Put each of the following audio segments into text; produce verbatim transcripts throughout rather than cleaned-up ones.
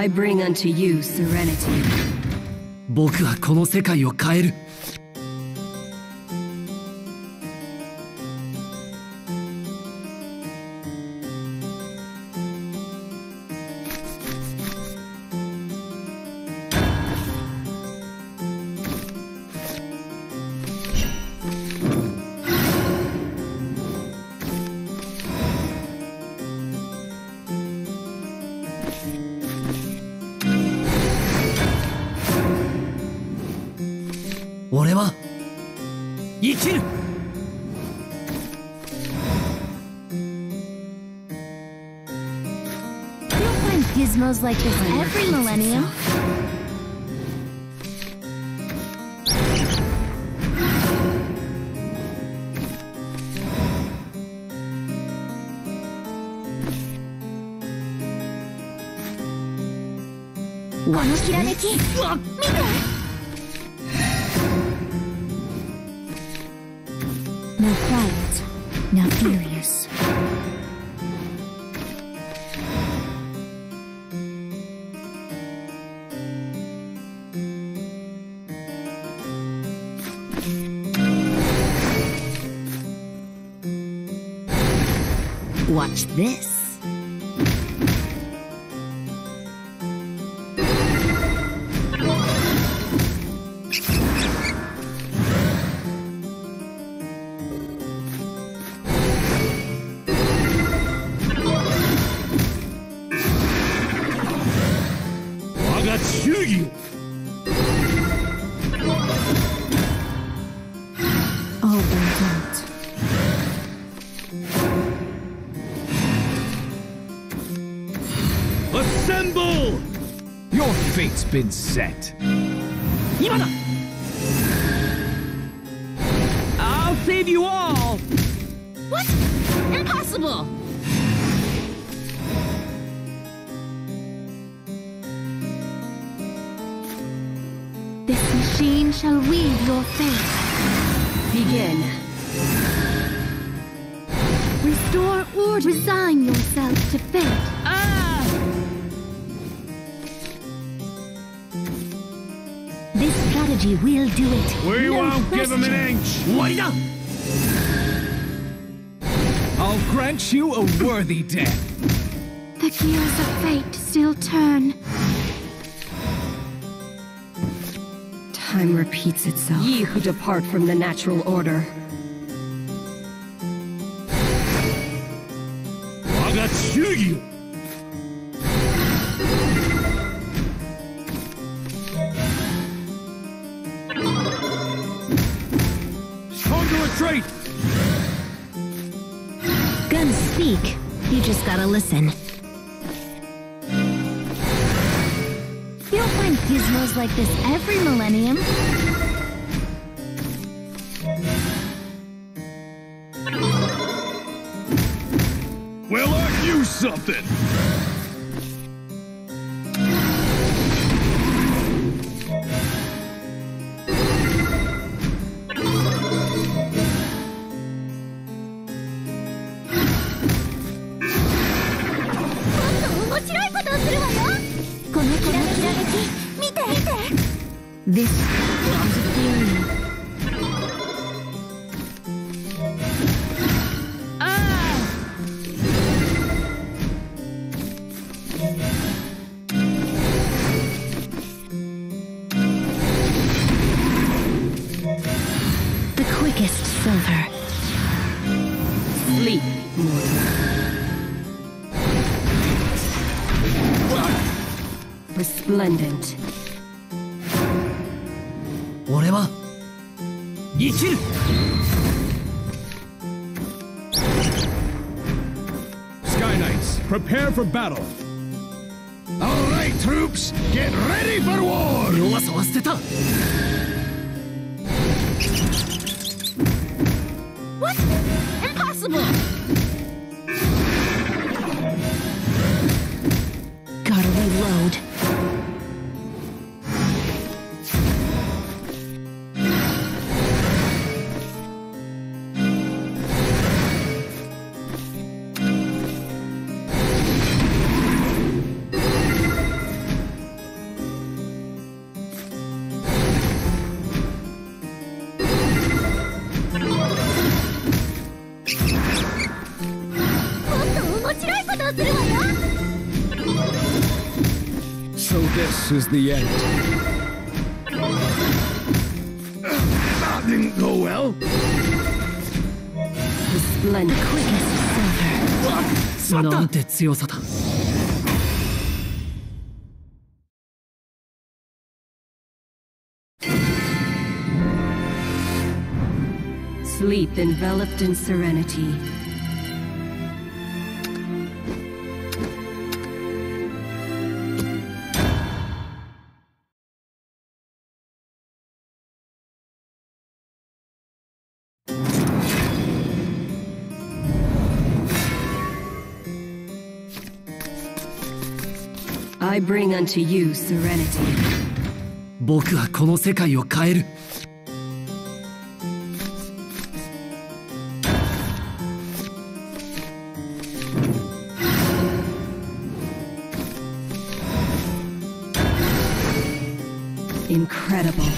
I bring unto you serenity. 僕はこの世界を変える。俺は生きる。 You'll find gizmos like this every millennium. Watch this. Now quiet, now furious. Watch this. All burnt out. Assemble! Your fate's been set. Imada! I'll save you all! What? Impossible! This machine shall weave your fate. Begin. Restore order. Resign yourself to fate. Ah! This strategy will do it. We no won't question. give him an inch! Waida! I'll grant you a worthy death. The gears of fate still turn. Time repeats itself. Ye who depart from the natural order. Wagatsugi! Time to retreat! Guns speak. You just gotta listen. You'll find gizmos like this every millennium. Well, aren't you something? This is a theory. The quickest silver. Sleep, mortal. Resplendent. 俺は生きる。 Sky Knights, prepare for battle. All right, troops, get ready for war. 弱さは捨てた。 What? Impossible! Gotta reload. するわよ。 So this is the end. That didn't go well. The splendor. Quickness of silver. なんて強さだ。 Sleep enveloped in serenity. I bring unto you serenity. 僕はこの世界を変える。 Incredible.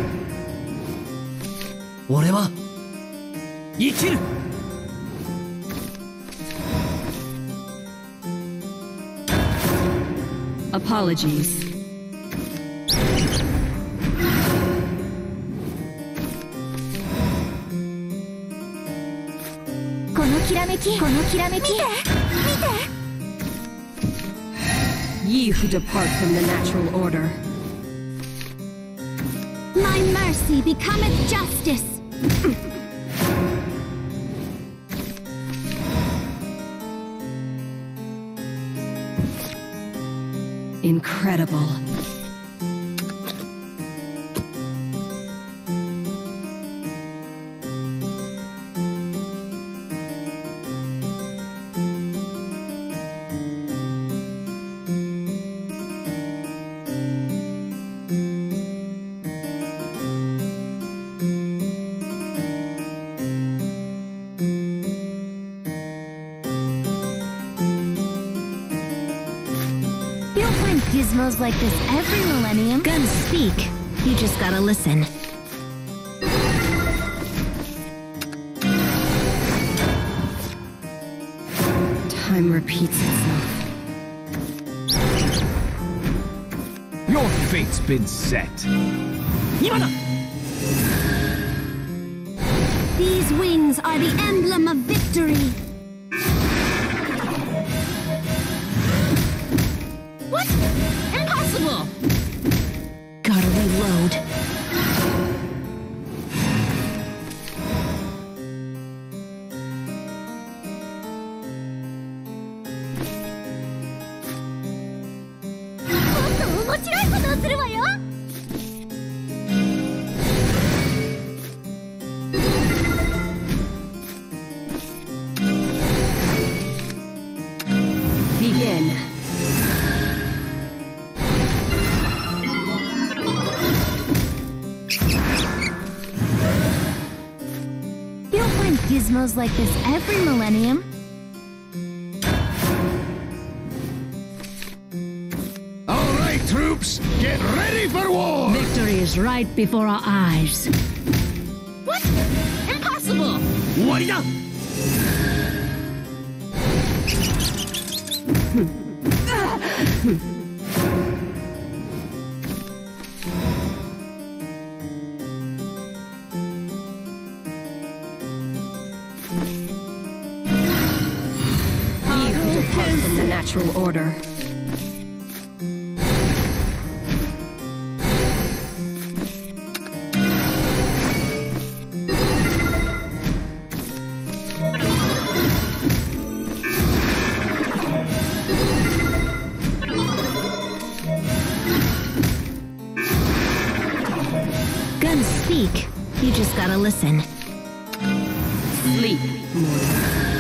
俺は生きる。 Apologies. Ye who depart from the natural order. My mercy becometh justice. Incredible. You'll find gizmos like this every millennium. Guns speak. You just gotta listen. Time repeats itself. Your fate's been set. 今だ。 These wings are the emblem of victory. What? Impossible! Gotta reload. Begin. You'll find gizmos like this every millennium. All right, troops, get ready for war! Victory is right before our eyes. What? Impossible! 終わりだ。 Ye who depart from the natural order. Guns speak. You just gotta listen. Sleep, mortal.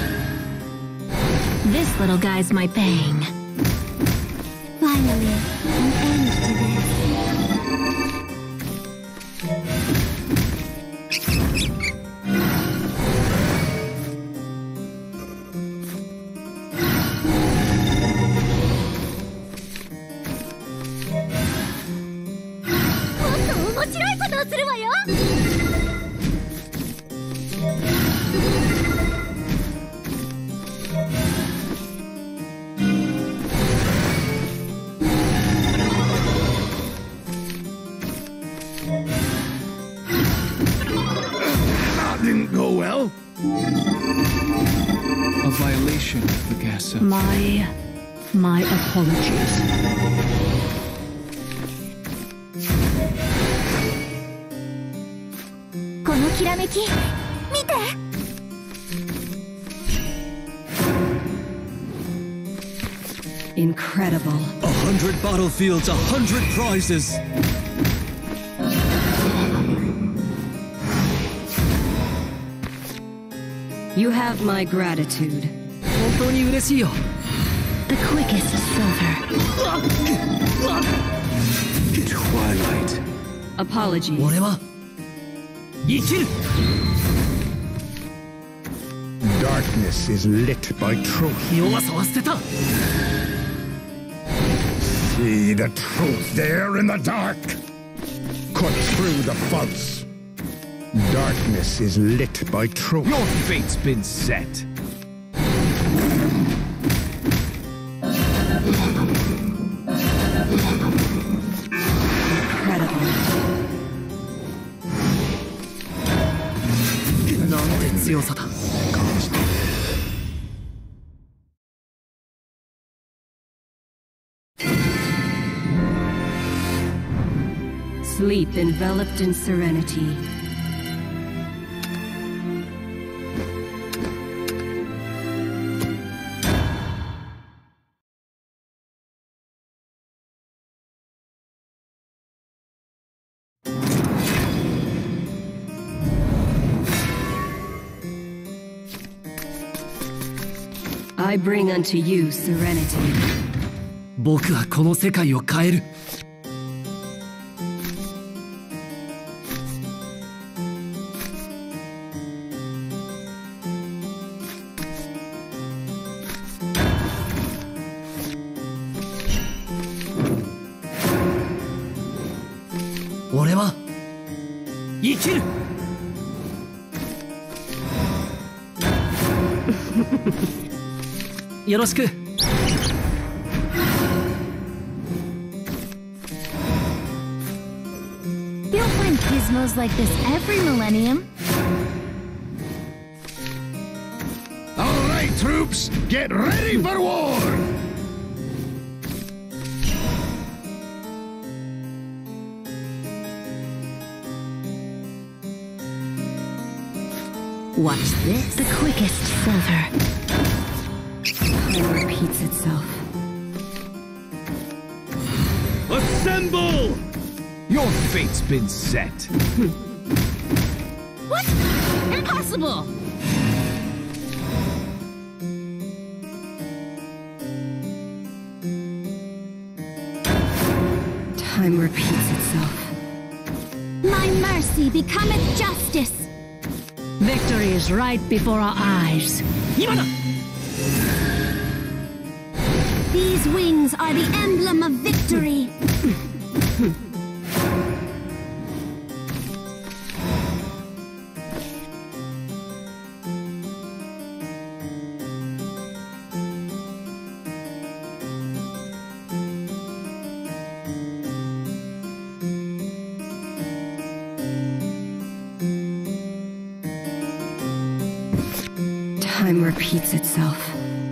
This little guy's my bang. Finally, an end to this. violation of the Gasso. My... my apologies. このきらめき見て。 Incredible. A hundred battlefields, a hundred prizes. You have my gratitude. 本当に嬉しいよ。 The quickest silver. Twilight. Apologies. 俺は生きる。 Darkness is lit by truth. 弱さは捨てた。 See the truth there in the dark. Cut through the false. Darkness is lit by truth. Your fate's been set. Incredible. なんて強さだ。 Sleep enveloped in serenity. I bring unto you serenity. 僕はこの世界を変える。 俺は生きる。よろしく。 You'll find gizmos like this every millennium. All right, troops, get ready for war! Watch this. The quickest silver. Time repeats itself. Assemble! Your fate's been set. What? Impossible! Time repeats itself. My mercy becometh justice. Victory is right before our eyes. 今だ。 These wings are the emblem of victory. Time repeats itself.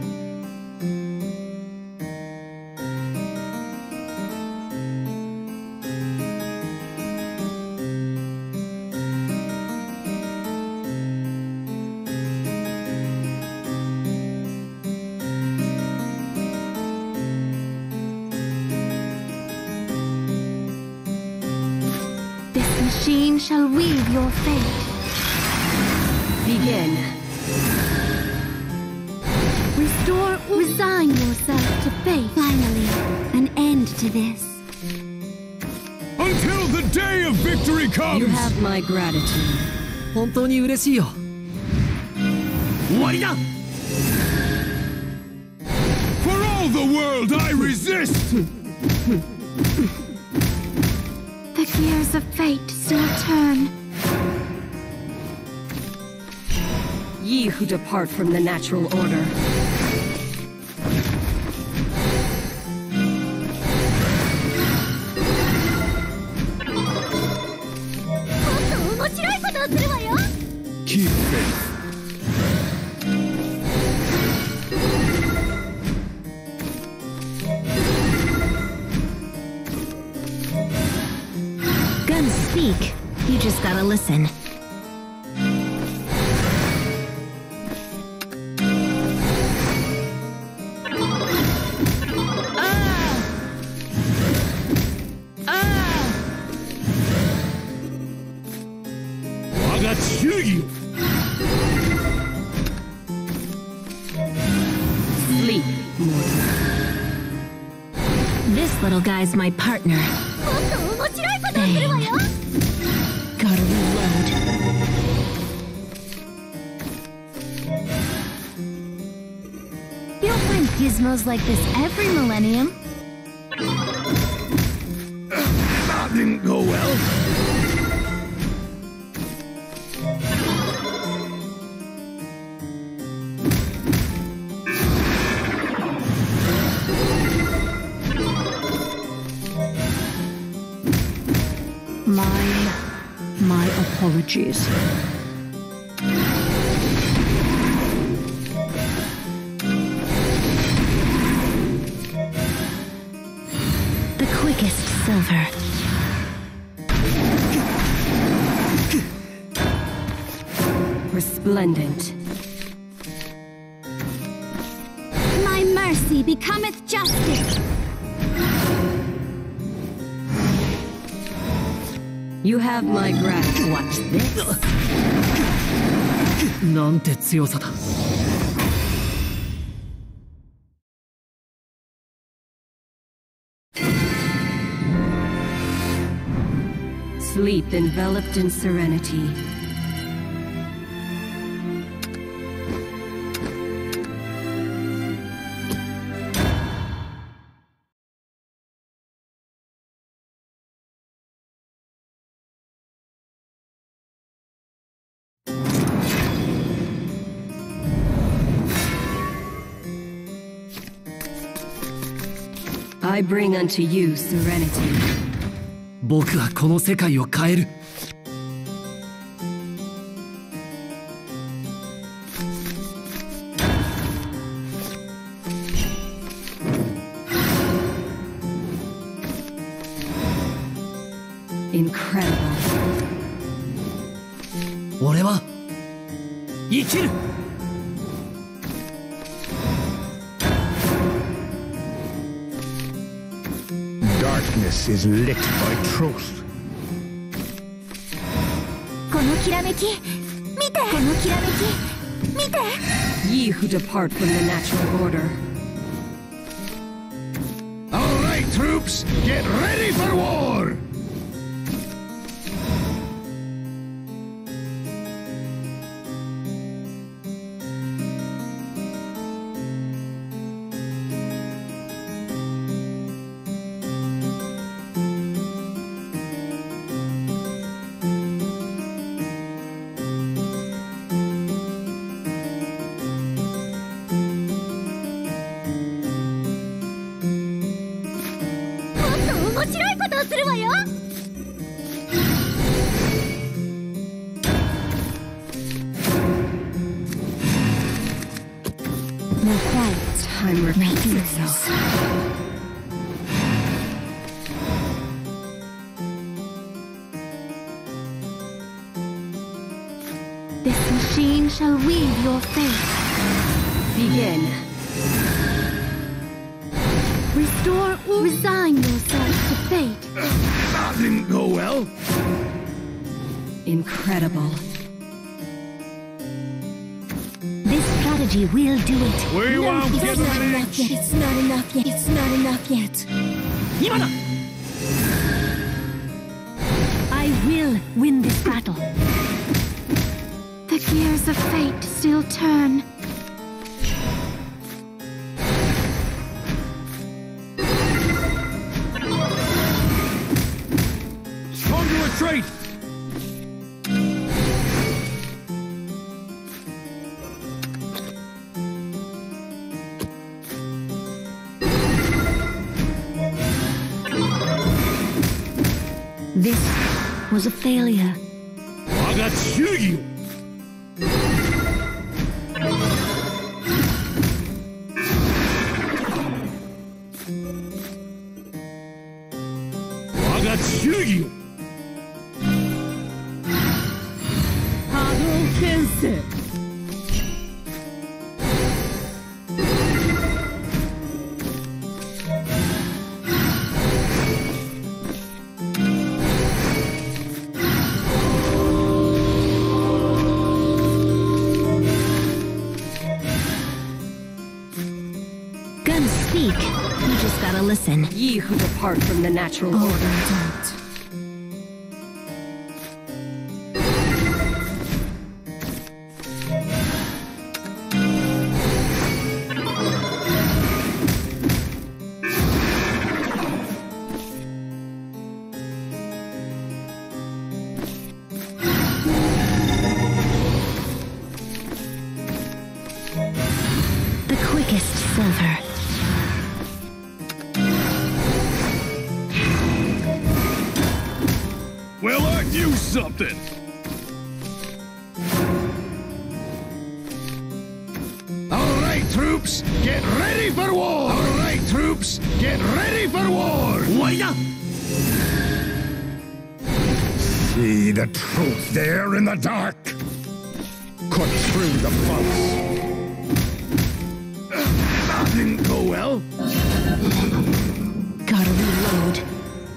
This machine shall weave your fate. Begin. Restore, resign yourself to fate. Finally, an end to this. Until the day of victory comes! You have my gratitude. 本当に嬉しいよ。終わりだ。 For all the world I resist! The gears of fate still turn. Ye who depart from the natural order. Keep faith. speak. You just gotta listen. Sleep, mortal. This little guy's my partner. Bang. Gotta reload. You don't find gizmos like this every millennium. That didn't go well. My... my apologies. The quickest silver. Resplendent. My mercy becometh justice. You have my gratitude. Watch this. なんて強さだ。 Sleep enveloped in serenity. I bring unto you serenity. 僕はこの世界を変える。 Incredible. 俺は生きる。 Darkness is lit by truth. このきらめき、見て。このきらめき、見て。 Ye who depart from the natural order. All right, troops, get ready for war! No quiet. Time repeats itself. This machine shall weave your fate. Begin. Restore or resign yourself to fate. That didn't go well. Incredible. This strategy will do it. We won't it's get not an enough inch. yet. It's not enough yet. It's not enough yet. 今だ。 I will win this battle. The gears of fate still turn. On to retreat! This was a failure. 我が忠義を 我が忠義を speak. You just gotta listen. Ye who depart from the natural Oh, order. don't. The quickest silver. Well, aren't you something? All right, troops, get ready for war! All right, troops, get ready for war! 終わりだ See the truth there in the dark. Cut through the false. That didn't go well. Gotta reload.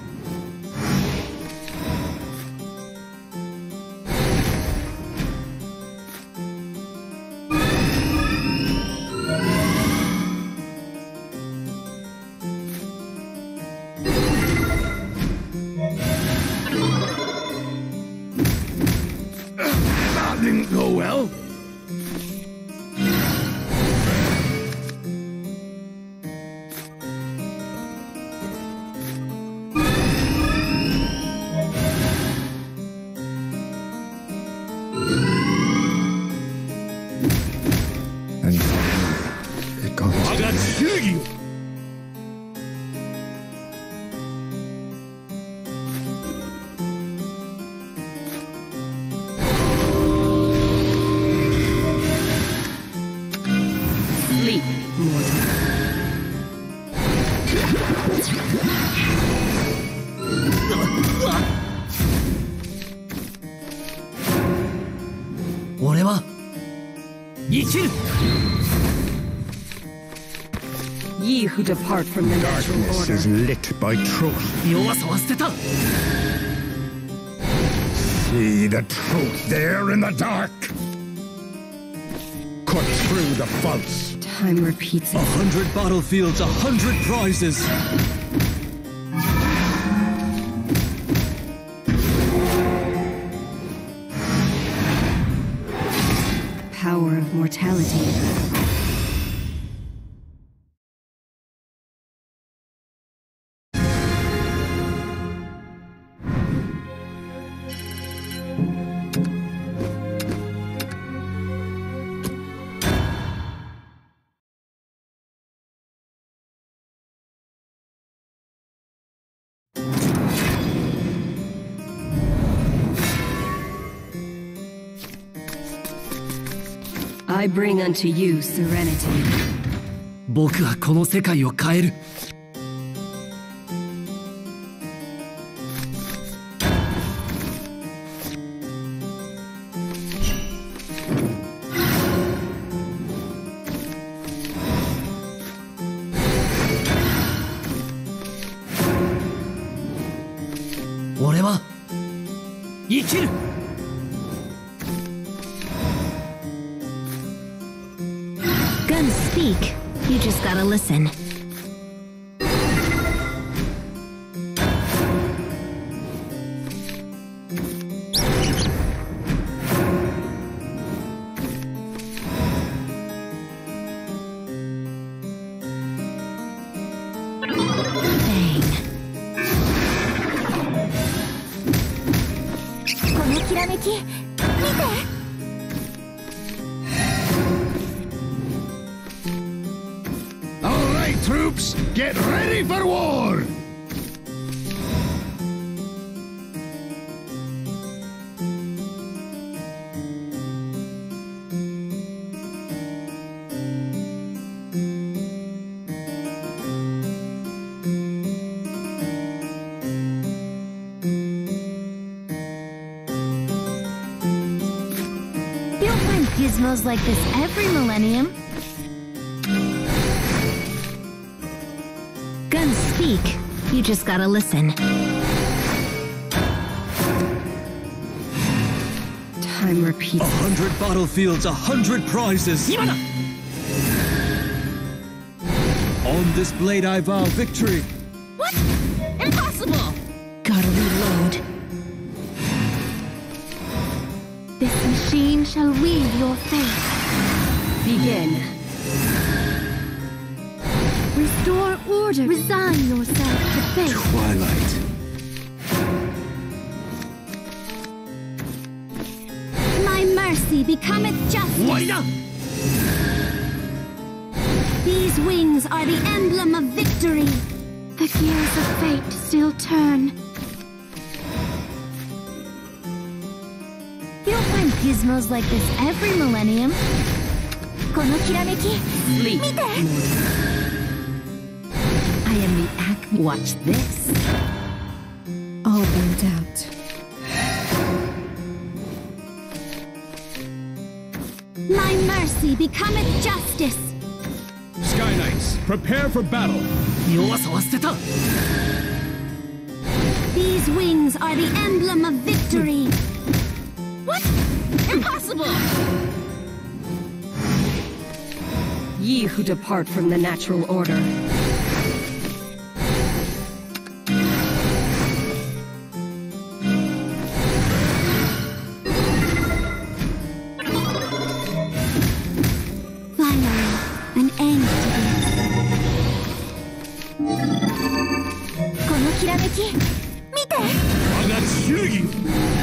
That didn't go well. And finally, it got us 我が忠義を Sleep, mortal. 俺は生きる Ye who depart from the natural Darkness is order. lit by truth. 弱さは捨てた See the truth there in the dark. Cut through the false. Time repeats A itself. hundred battlefields, a hundred prizes. Power of mortality. I bring unto you serenity. 僕はこの世界を変える 俺は生きる Guns speak. You just gotta listen. Bang. このきらめき、見て! All right, troops, get ready for war! You'll find gizmos like this every millennium. Guns speak. You just gotta listen. Time repeats. A hundred battlefields, a hundred prizes. 今だ On On this blade I vow victory. What? Impossible! Gotta reload. This machine shall wield your fate. Begin. Restore order. Resign yourself to fate. Twilight. My mercy becometh justice. These wings are the emblem of victory. The gears of fate still turn. You don't find gizmos like this every millennium. このきらめき Sleep. 見て I am the Acme. Watch this. All burnt out. My mercy becometh justice. Sky Knights, prepare for battle. 弱さは捨てた。 These wings are the emblem of victory. What? Impossible! Ye who depart from the natural order. Finally, an end to this. このきらめき、見て! 我が忠義を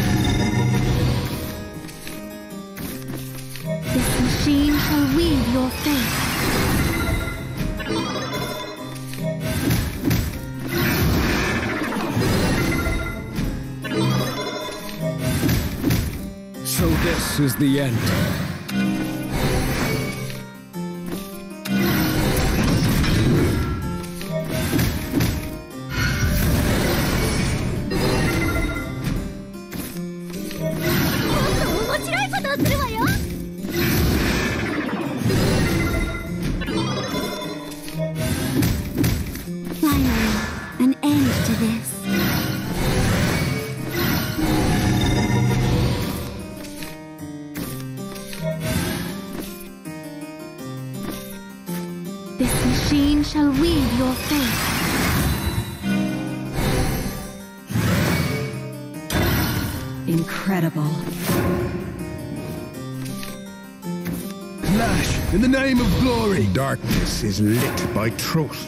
This machine shall wield your fate. So this is the end. Finally, an end to this. This machine shall wield your fate. Incredible. Clash in the name of glory. Darkness is lit by truth.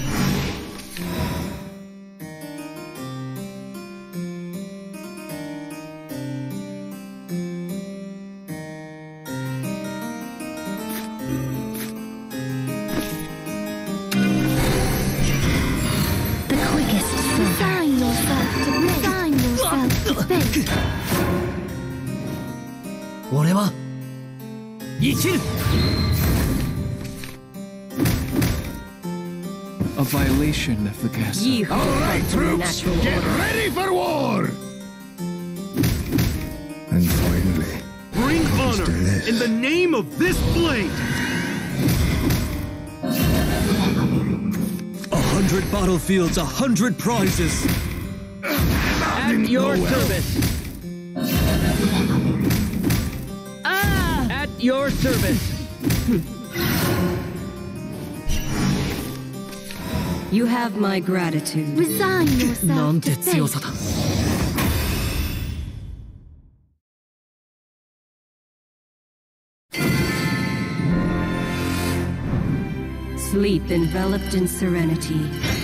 The quickest resign yourself to resign yourself to fate. 俺は生きる。 A violation of the gas. Ye who depart from the natural order. Ready for war! And finally, Bring honor this. in the name of this blade. A hundred battlefields, a hundred prizes. At your service. Ah! At your service. You have my gratitude. Resign なん yourself て to 強 fate. さだ。 Sleep enveloped in serenity.